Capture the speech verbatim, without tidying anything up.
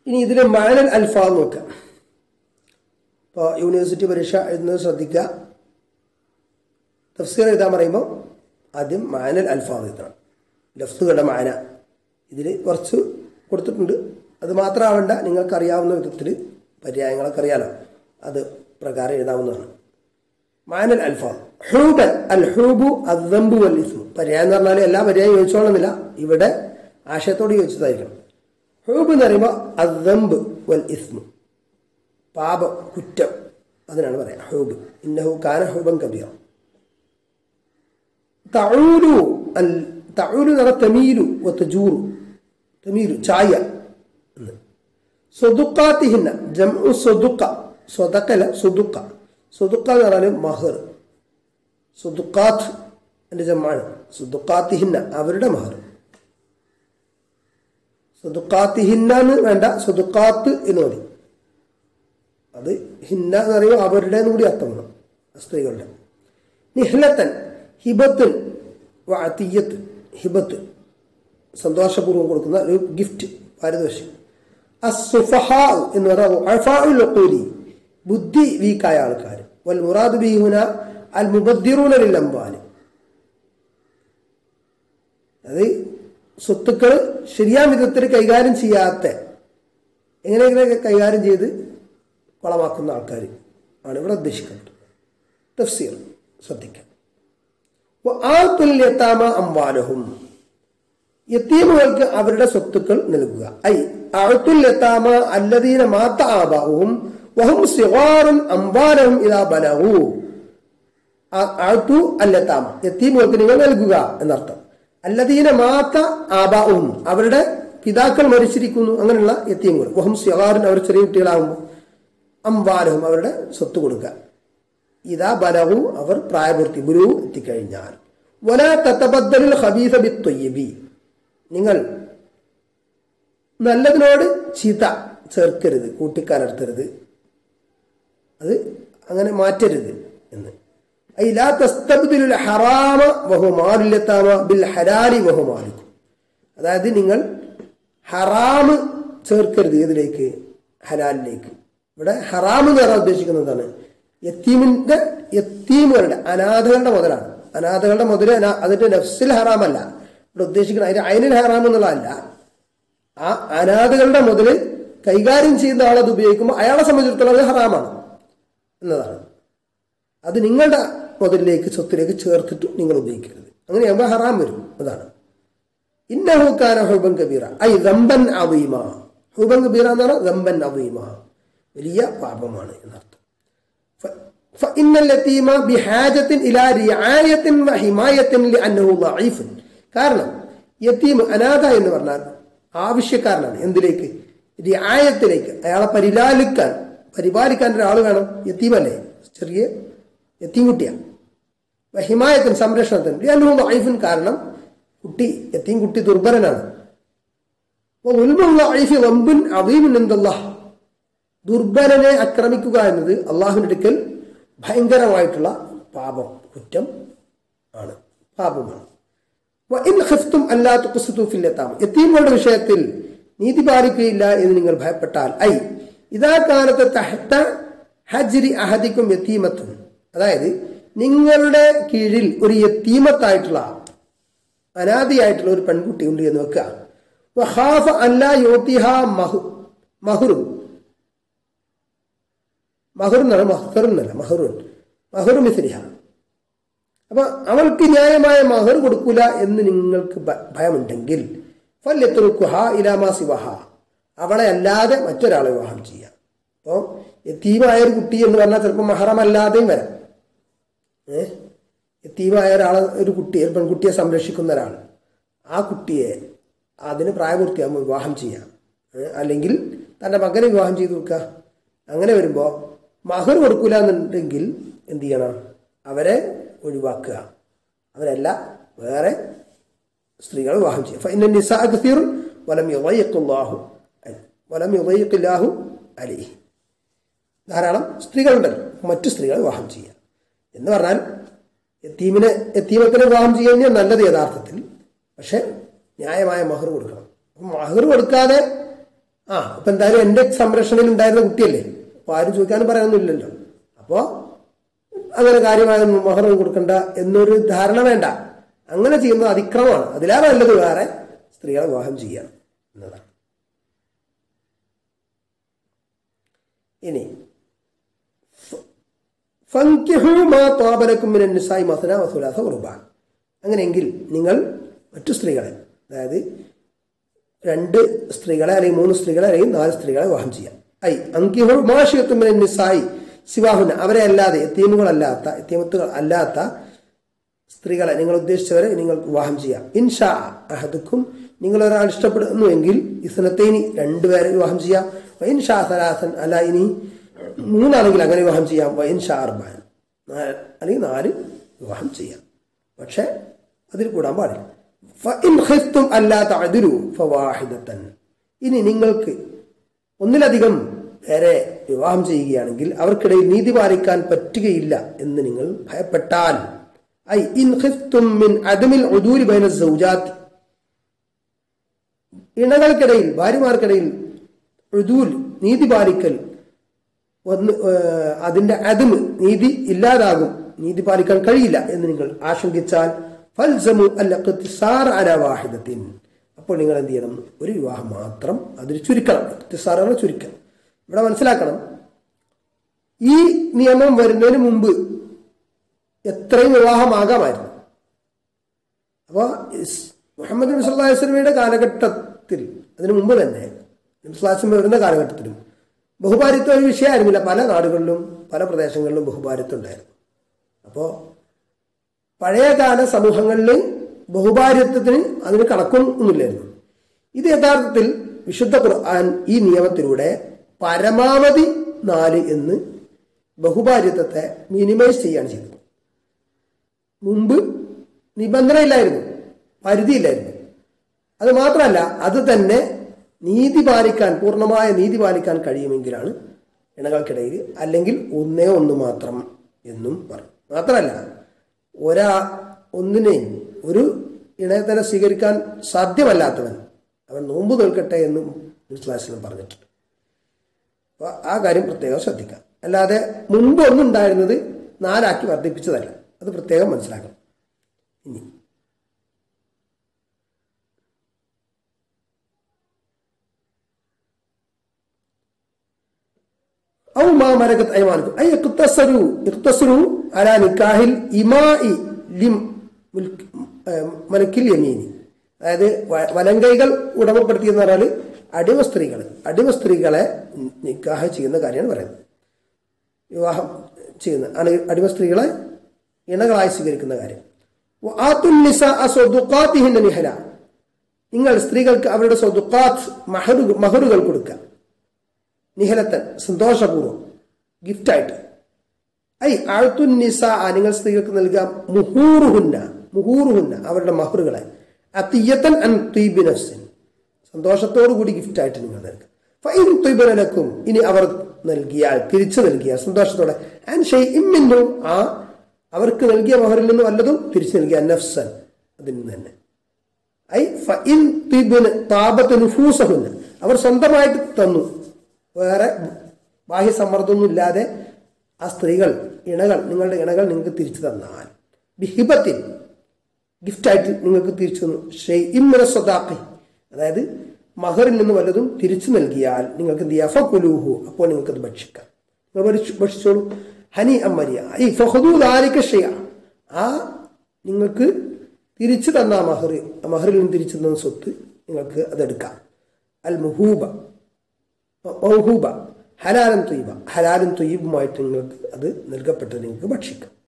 ഇനി ഇതിൽ മഅനൽ അൽഫാദ് നോക്കാം. ഇപ്പോൾ യൂണിവേഴ്സിറ്റി പരീക്ഷ എഴുതുന്നത് ശ്രദ്ധിക്കുക. തഫ്സീർ എഴുതാൻ പറയുമ്പോൾ ആദ്യം മഅനൽ അൽഫാദ് എഴുതണം. ലഫ്സുകളുടെ മഅന ഇതിൽ കുറച്ച് കൊടുത്തിട്ടുണ്ട്. അത് മാത്രമാവേണ്ട, നിങ്ങൾക്കറിയാവുന്ന വിധത്തിൽ പര്യായങ്ങളൊക്കെ അറിയാലോ, അത് പ്രകാരം എഴുതാവുന്നതാണ്. മഅനൽ അൽഫാദ് ഹൂബൻ അൽ ഹൂബു അദ്ദംബു വൽ ഇസ്മു. പര്യായം എന്ന് പറഞ്ഞാൽ എല്ലാ പര്യായം ചോദിച്ചോളുന്നില്ല, ഇവിടെ ആശയത്തോട് ചോദിച്ചതായിരിക്കണം. ഹൂബ് എന്ന് പറയുമ്പോൾ അദ്ദംബ് വൽ ഇസ്മു, പാപം, കുറ്റം, അതിനാണ് പറയാം ഹൂബ്. ഇന്നഹു കാന ഹൂബൻ കബീറ. തഊലു അൽ തഊലു എന്ന് പറഞ്ഞാൽ തമീലു വതജൂറു, തമീലു ചായ എന്ന്. സ്വദുഖാത്തിഹിന്ന ജംഉ സ്വദുഖ, സ്വദഖല സ്വദുഖ. സ്വദുഖ എന്ന് പറഞ്ഞാൽ മഹർ. സ്വദുഖാത്ത് എൻ്റെ ജമാണ്. സ്വദുഖാത്തിഹിന്ന അവരുടെ മഹർ. സ്വദുഖാത്തിഹിന്ന എന്ന് വേണ്ട, സ്വദുഖാത്ത് എന്ന് മതി. അത് ഹിന്ന എന്ന് പറയുമ്പോൾ അവരുടെ കൂടി അർത്ഥം വേണം, സ്ത്രീകളുടെ. നിഹ്ലത്തൻ ഹിബത്തുൻ വഅതിയ്യത്ത്. ഹിബത്ത് സന്തോഷപൂർവ്വം കൊടുക്കുന്ന ഒരു ഗിഫ്റ്റ്, പാരിതോഷികം. അസ്സുഫഹാ എന്ന് പറഞ്ഞാൽ ബുദ്ധി വീക്കായ ആൾക്കാർ. വൽ മുറാദു ബിഹി ഹുന അൽ മുബദ്ദിറൂന ലിൽ അംവാൽ. അത് സ്വത്തുക്കൾ ശരിയായ വിധത്തിൽ കൈകാര്യം ചെയ്യാത്ത, എങ്ങനെയെങ്കിലും കൈകാര്യം ചെയ്ത് വളമാക്കുന്ന ആൾക്കാർ ആണ് ഇവിടെ ഉദ്ദേശിക്കുന്നത്. തഫ്സീർ ശ്രദ്ധിക്കാം. വആതുൽ യതാമ അംവാലഹും, യതീമുകൾക്ക് അവരുടെ സ്വത്തുക്കൾ നൽകുക. ഐ അഅതുൽ യതാമ അല്ലദീന മാത ആബാഉഹും വഹും സിഗാറുൻ അംവാലഹും ഇദാ ബലഗു. അഅതു അൽ യതാമ, യതീമുകൾക്ക് നിങ്ങൾ നൽകുക എന്നർത്ഥം. അല്ലദീന മാത ആബാഉഹും, അവരുടെ പിതാക്കൾ മരിച്ചിരിക്കുന്നു, അങ്ങനെയുള്ള യതീമുകൾ. വഹും സിഗാറുൻ, അവർ ചെറിയ കുട്ടികളാകുമ്പോൾ. അംവാലഹും, അവരുടെ സ്വത്ത് കൊടുക്കുക. ഇദാ ബലഗു, അവർ പ്രായപൂർത്തി ബുലു എത്തിക്കഴിഞ്ഞാൽ. വലാ തതബദ്ദലുൽ ഖബീസ ബിത്വയ്യിബി, നിങ്ങൾ നല്ലതിനോട് ചീത്ത ചേർക്കരുത്, കൂട്ടിക്കലർത്തരുത്, അത് അങ്ങനെ മാറ്റരുത് എന്ന്. ഐ ലാ തസ്തബ്ദിലുൽ ഹറാമ വഹുവ മാലുൽ യതാമ ബിൽ ഹലാലി വഹുവ മാലിക്കും. അതായത് നിങ്ങൾ ഹറാമ് ചേർക്കരുത്, ഇതിലേക്ക് ഹലാലിലേക്ക്. ഇവിടെ ഹറാം എന്ന് പറയാൻ ഉദ്ദേശിക്കുന്നതാണ് യത്തീമിന്റെ, യത്തീമുകളുടെ, അനാഥകളുടെ മുതലാണ്. അനാഥകളുടെ മുതൽ അതിന്റെ നഫ്സിൽ ഹറാമല്ല ഇവിടെ ഉദ്ദേശിക്കുന്നത്, അതിന്റെ അയനിൽ ഹറാം എന്നുള്ളതല്ല. ആ അനാഥകളുടെ മുതൽ കൈകാര്യം ചെയ്യുന്ന ആളത് ഉപയോഗിക്കുമ്പോൾ അയാളെ സംബന്ധിച്ചിടത്തോളം അത് ഹറാമാണ് എന്നതാണ്. അത് നിങ്ങളുടെ മുതലിലേക്ക്, സ്വത്തിലേക്ക് ചേർത്തിട്ട് നിങ്ങൾ ഉപയോഗിക്കരുത്. അങ്ങനെയാകുമ്പോൾ ഹറാം വരും, അതാണ്. ഇന്നഹു കാന ഹുബൻ കബീറ ഐ ദംബൻ അദീമ. ഹുബൻ കബീറ എന്ന് പറഞ്ഞാൽ ദംബൻ അദീമ, വലിയ പാപമാണ് എന്നർത്ഥം. فإن اليتيم بحاجة إلى رعاية وحماية لأنه ضعيف. കാരണം യതീം, അനാഥ എന്ന് പറഞ്ഞാൽ ആവശ്യക്കാരനാണ്. എന്തിലേക്ക്? റിആയത്തിലേക്ക്, അയാളെ പരിലാലിക്കാൻ, പരിപാലിക്കാൻ ഒരാൾ വേണം. യതീമല്ലേ, ചെറിയ യതീം കുട്ടിയാണ്. ഹിമായത്തിന്, സംരക്ഷണത്തിന്. ലിഅന്നഹു ളഈഫുൻ, കാരണം കുട്ടി, യതീം കുട്ടി ദുർബലനാണ്. വളുൽമുൽ ളഈഫി ദംബുൻ അദീമുൻ ഇൻദല്ലാഹ്. ദുർബലനെ ആക്രമിക്കുക എന്നത് അള്ളാഹുവിന്റെ അടുക്കൽ ഭയങ്കരമായിട്ടുള്ള പാപം, കുറ്റം ആണ്, പാപമാണ്. വഇൻ ഖഫ്തും അല്ലാ തുഖ്സിതു ഫിൽ യതാമ, യതീമുകളുടെ വിഷയത്തിൽ നീതി പാലിക്കുകയില്ല എന്ന് നിങ്ങൾ ഭയപ്പെട്ടാൽ. ഐ ഇദാ കാനത തഹ്ത ഹജ്രി അഹദിക്കും യതീമത്തുൻ, അതായത് നിങ്ങളുടെ കീഴിൽ ഒരു യതീമത്തായിട്ടുള്ള, അനാദിയായിട്ടുള്ള ഒരു പെൺകുട്ടി ഉണ്ട് എന്ന് വെക്കുക. വഖാഫ അല്ലാ യുതിഹാ മഹു മഹ്റും, മഹറുന്നല്ല, മഹറുന്നല്ല മഹറുൻ മഹറു മിസ്ലിഹ. അപ്പൊ അവൾക്ക് ന്യായമായ മഹർ കൊടുക്കൂല എന്ന് നിങ്ങൾക്ക് ഭയമുണ്ടെങ്കിൽ ഫല്യത്റുക്കുഹ ഇലാ മാ സിവഹ, അവളെ അല്ലാതെ മറ്റൊരാളെ വിവാഹം ചെയ്യാം. അപ്പോൾ യതീമായ ഒരു കുട്ടി എന്ന് പറഞ്ഞാൽ ചിലപ്പോൾ മഹറമല്ലാതെയും വരാം. ഏഹ് യതീമായ ഒരാളെ, ഒരു കുട്ടിയെ, ഒരു പെൺകുട്ടിയെ സംരക്ഷിക്കുന്ന ഒരാൾ, ആ കുട്ടിയെ അതിന് പ്രായപൂർത്തിയാകുമ്പോൾ വിവാഹം ചെയ്യാം. അല്ലെങ്കിൽ തൻ്റെ മകനെ വിവാഹം ചെയ്ത് കൊടുക്കുക. അങ്ങനെ വരുമ്പോൾ മഹർ കൊടുക്കൂല എന്നുണ്ടെങ്കിൽ എന്ത് ചെയ്യണം? അവരെ ഒഴിവാക്കുക, അവരല്ല വേറെ സ്ത്രീകളെ വിവാഹം ചെയ്യും. ഫഇന്ന നിസാഅ കസീറുൻ വലം യുളയ്യിഖുല്ലാഹു വലം യുളയ്യിഖില്ലാഹു അലൈഹി. ധാരാളം സ്ത്രീകളുണ്ടല്ലോ, മറ്റു സ്ത്രീകളെ വിവാഹം ചെയ്യുക എന്ന് പറഞ്ഞാൽ യതീമിനെ, യതീമത്തിനെ വിവാഹം ചെയ്യുക നല്ലത് യഥാർത്ഥത്തിൽ. പക്ഷെ ന്യായമായ മഹർ കൊടുക്കണം. മഹർ കൊടുക്കാതെ ആ അപ്പൊ എന്തായാലും എന്റെ സംരക്ഷണയിൽ ഉണ്ടായിരുന്ന കുട്ടിയല്ലേ, അപ്പൊ ആരും ചോദിക്കാനും പറയാനൊന്നുമില്ലല്ലോ. അപ്പോ അങ്ങനെ കാര്യമായ മഹർ കൊടുക്കണ്ട എന്നൊരു ധാരണ വേണ്ട. അങ്ങനെ ചെയ്യുന്നത് അതിക്രമമാണ്. അതിലേറെ നല്ലത് വേറെ സ്ത്രീകളെ വിവാഹം ചെയ്യാം എന്നതാണ്. ഇനി അങ്ങനെയെങ്കിൽ നിങ്ങൾ മറ്റു സ്ത്രീകളെ, അതായത് രണ്ട് സ്ത്രീകളെ അല്ലെങ്കിൽ മൂന്ന് സ്ത്രീകളെ അല്ലെങ്കിൽ നാല് സ്ത്രീകളെ വിവാഹം ചെയ്യാം. ഐ അങ്കിഹു മാഷിയത്തുമിനൻ നിസായി സിവാഹുന, അവരെ അല്ലാതെ എത്തീമുകളല്ലാത്ത എത്തീമത്തുകൾ അല്ലാത്ത സ്ത്രീകളെ നിങ്ങൾ ഉദ്ദേശിച്ചവരെ നിങ്ങൾക്ക് വിവാഹം ചെയ്യാം. ഇൻഷാ അഹദുക്കും, നിങ്ങൾ ഒരാൾ ഇഷ്ടപ്പെടുന്നുവെങ്കിൽ ഇസ്നത്തൈനി രണ്ടുപേരെ വിവാഹം ചെയ്യാം. ഇൻഷാ സലാസൻ അല്ല ഇനി മൂന്നാണെങ്കിൽ അങ്ങനെ വിവാഹം ചെയ്യാം. ഇൻഷാ അർബാൻ അല്ലെങ്കിൽ നാല് വിവാഹം ചെയ്യാം. പക്ഷെ അതിൽ കൂടാൻ പാടില്ല. ഫഇൻ ഖിഫ്തും അല്ലാ തഅദിലു ഫവാഹിദതൻ, ഇനി നിങ്ങൾക്ക് ഒന്നിലധികം പേരെ വിവാഹം ചെയ്യുകയാണെങ്കിൽ അവർക്കിടയിൽ നീതി പാലിക്കാൻ പറ്റുകയില്ല എന്ന് നിങ്ങൾ ഭയപ്പെട്ടാൽ, ഐ ഇൻ ഖിഫ്തും മിൻ അദമിൽ ഉദൂരി ബൈന സൗജാത്ത്, ഇണകൾക്കിടയിൽ ഭാര്യമാർക്കിടയിൽ ഉദൂൽ നീതി പാലിക്കൽ ഒന്ന് അതിന്റെ അദം നീതി ഇല്ലാതാകും, നീതി പാലിക്കാൻ കഴിയില്ല എന്ന് നിങ്ങൾ ആശങ്കിച്ചാൽ ഫൽസമു അൽ-ഇഖ്തിസാർ അലാ വാഹിദത്തിൻ, അപ്പോൾ നിങ്ങൾ എന്ത് ചെയ്യണം, ഒരു വിവാഹം മാത്രം അതിൽ ചുരുക്കണം. ഇഖ്തിസാർ ആണ് ചുരുക്കണം. ഇവിടെ മനസ്സിലാക്കണം, ഈ നിയമം വരുന്നതിന് മുമ്പ് എത്രയും വിവാഹമാകാമായിരുന്നു. അപ്പോൾ മുഹമ്മദ് നബി സല്ലല്ലാഹു അലൈഹി വസല്ലമയുടെ കാലഘട്ടത്തിൽ, അതിനു മുമ്പ് തന്നെ നബി സല്ലല്ലാഹു അലൈഹി വസല്ലം വരുന്ന കാലഘട്ടത്തിലും ബഹുഭാര്യത്വം ഒരു വിഷയമായിരുന്നില്ല. പല നാടുകളിലും പല പ്രദേശങ്ങളിലും ബഹുഭാര്യത്വം ഉണ്ടായിരുന്നു. അപ്പോൾ പഴയകാല സമൂഹങ്ങളിൽ ബഹുഭാര്യത്വത്തിന് അതിന് കണക്കൊന്നുമില്ലായിരുന്നു. ഇത് യഥാർത്ഥത്തിൽ വിശുദ്ധ ഖുർആൻ ഈ നിയമത്തിലൂടെ പരമാവധി നാല് എന്ന് ബഹുഭാര്യത്വത്തെ മിനിമൈസ് ചെയ്യാണ് ചെയ്തത്. മുമ്പ് നിബന്ധനയില്ലായിരുന്നു, പരിധിയില്ലായിരുന്നു. അത് മാത്രമല്ല, അത് തന്നെ നീതി പാലിക്കാൻ, പൂർണ്ണമായ നീതി പാലിക്കാൻ കഴിയുമെങ്കിലാണ് ഇണകൾക്കിടയിൽ, അല്ലെങ്കിൽ ഒന്നേ ഒന്ന് മാത്രം എന്നും പറയും. മാത്രമല്ല, ഒരാ ഒന്നിനെയും ഒരു ഇണയെ തന്നെ സ്വീകരിക്കാൻ സാധ്യമല്ലാത്തവൻ അവൻ നോമ്പ് നോൽക്കട്ടെ എന്നും മുസ്ലിം പറഞ്ഞിട്ടുണ്ട്. അപ്പൊ ആ കാര്യം പ്രത്യേകം ശ്രദ്ധിക്കാം. അല്ലാതെ മുമ്പ് ഒന്നുണ്ടായിരുന്നത് നാലാക്കി വർദ്ധിപ്പിച്ചതല്ല, അത് പ്രത്യേകം മനസ്സിലാക്കണം. ഇനി ഔ മാ മലകത് അയ്മാനുക്കും ഐ ഇഖ്തസറു ഇഖ്തസറു അലാ നിക്കാഹിൽ ഇമായി ലിം മലക്കിൽ യമീനി, അതായത് വലങ്കൈകൾ ഉടമപ്പെടുത്തിയെന്ന് പറഞ്ഞാൽ അടിമ സ്ത്രീകൾ അടിമ സ്ത്രീകളെ നിക്കാഹ് ചെയ്യുന്ന കാര്യമാണ് പറയുന്നത്. വിവാഹം ചെയ്യുന്ന അടിമ സ്ത്രീകളെ ഇണകളായി സ്വീകരിക്കുന്ന കാര്യം. നിങ്ങൾ സ്ത്രീകൾക്ക് അവരുടെ സ്വദുഖാത്ത് മഹറുകൾ കൊടുക്കുക, നിഹലത്തൻ സന്തോഷപൂർവ്വം ഗിഫ്റ്റായിട്ട്. ഐ ആഴ്ത്തുൻ നിസാ, നിങ്ങൾ സ്ത്രീകൾക്ക് നൽകാം മുഹൂറുഹുന്ന മുഹൂറുഹുന്ന അവരുടെ മഹറുകളെ, അത്തിയത്തൻ അൻ ത്വീബി നഫ്സിൻ, സന്തോഷത്തോടു കൂടി ഗിഫ്റ്റായിട്ട് നിങ്ങൾ നൽകുക. ഫൈൻ ത്വീബനലക്കും, ഇനി അവർ നൽകിയാൽ, തിരിച്ചു നൽകിയാൽ സന്തോഷത്തോടെ, ആൻ ഷൈഇൻ മിൻഹു, ആ അവർക്ക് നൽകിയ മഹറിൽ നിന്ന് വല്ലതും തിരിച്ചു നൽകിയ, നഫ്സൻ അതിൽ നിന്ന് തന്നെ. ഐ ഫഇൻ ത്വീബന താബത്ത് നുഫൂസഹുന്ന, അവർ സ്വന്തമായിട്ട് തന്നു, വേറെ ബാഹ്യ സമ്മർദ്ദമൊന്നും ഇല്ലാതെ ആ സ്ത്രീകൾ ഇണകൾ നിങ്ങളുടെ ഇണകൾ നിങ്ങൾക്ക് തിരിച്ചു തന്നാൽ, ബിഹിബത്തിൻ ഗിഫ്റ്റായിട്ട് നിങ്ങൾക്ക് തിരിച്ചു തന്നു, ഷൈഇൻ മിന സ്വദാഖി, അതായത് മഹറിൽ നിന്ന് വല്ലതും തിരിച്ചു നൽകിയാൽ നിങ്ങൾക്ക് എന്ത് ചെയ്യാം, ഫകുലൂഹു, അപ്പോൾ നിങ്ങൾക്കത് ഭക്ഷിക്കാം, നിങ്ങൾ ഭക്ഷിച്ചോളൂ. ഹനി അമ്മരിയ ഈ ഫഹദൂ ദാലിക ഷൈഅ, ആ നിങ്ങൾക്ക് തിരിച്ചു തന്ന മഹർ, മഹറിൽ നിന്ന് തിരിച്ചു തന്ന സ്വത്ത് നിങ്ങൾക്ക് അതെടുക്കാം. അൽ മുഹൂബ മൗഹൂബ ഹലാലും ത്വയ്യിബ, ഹലാലും ത്വയ്യിബുമായിട്ട് നിങ്ങൾക്ക് അത് നൽകപ്പെട്ടത് നിങ്ങൾക്ക് ഭക്ഷിക്കാം.